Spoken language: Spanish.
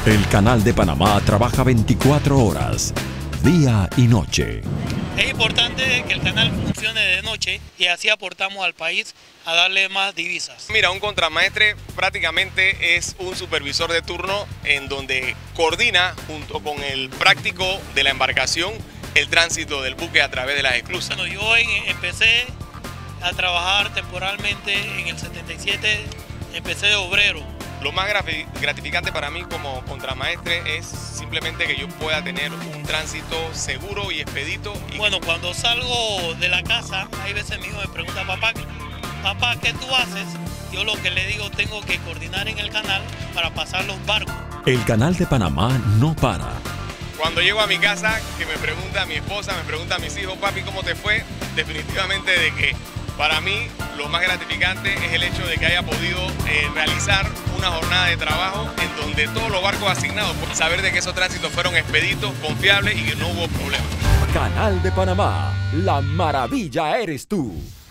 El Canal de Panamá trabaja 24 horas, día y noche. Es importante que el canal funcione de noche y así aportamos al país a darle más divisas. Mira, un contramaestre prácticamente es un supervisor de turno en donde coordina junto con el práctico de la embarcación el tránsito del buque a través de las esclusas. Bueno, yo empecé a trabajar temporalmente en el 77, empecé de obrero. Lo más gratificante para mí como contramaestre es simplemente que yo pueda tener un tránsito seguro y expedito. Bueno, cuando salgo de la casa, hay veces mi hijo me pregunta, papá, ¿qué tú haces? Yo lo que le digo, tengo que coordinar en el canal para pasar los barcos. El Canal de Panamá no para. Cuando llego a mi casa, que me pregunta mi esposa, me pregunta a mis hijos, papi, ¿cómo te fue? Definitivamente de que para mí lo más gratificante es el hecho de que haya podido realizar una jornada de trabajo en donde todos los barcos asignados, por saber de que esos tránsitos fueron expeditos, confiables y que no hubo problemas. Canal de Panamá, la maravilla eres tú.